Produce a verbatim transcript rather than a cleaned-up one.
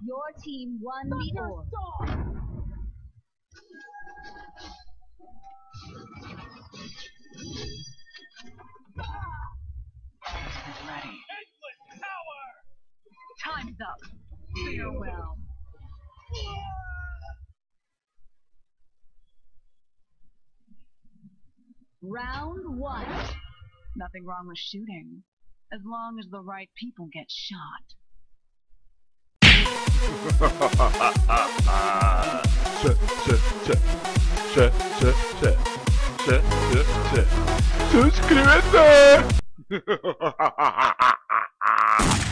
Your team won the orb. Ready. Endless power! Time's up. Farewell. Round one. Nothing wrong with shooting, as long as the right people get shot. ¡Suscríbete!